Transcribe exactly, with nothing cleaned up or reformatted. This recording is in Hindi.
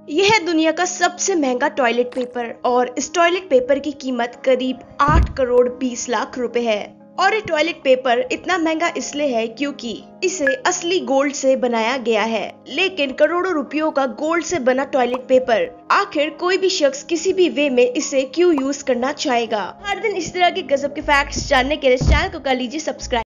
यह है दुनिया का सबसे महंगा टॉयलेट पेपर और इस टॉयलेट पेपर की कीमत करीब आठ करोड़ बीस लाख रुपए है। और ये टॉयलेट पेपर इतना महंगा इसलिए है क्योंकि इसे असली गोल्ड से बनाया गया है। लेकिन करोड़ों रुपयों का गोल्ड से बना टॉयलेट पेपर आखिर कोई भी शख्स किसी भी वे में इसे क्यों यूज करना चाहेगा। हर दिन इस तरह के गजब के फैक्ट्स जानने के लिए चैनल को कर लीजिए सब्सक्राइब।